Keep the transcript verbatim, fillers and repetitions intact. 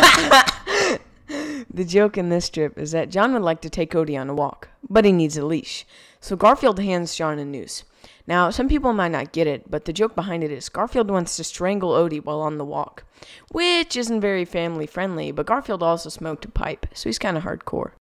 The joke in this strip is that John would like to take Odie on a walk, but he needs a leash. So Garfield hands John a noose. Now, some people might not get it, but the joke behind it is Garfield wants to strangle Odie while on the walk, which isn't very family friendly, but Garfield also smoked a pipe, so he's kind of hardcore.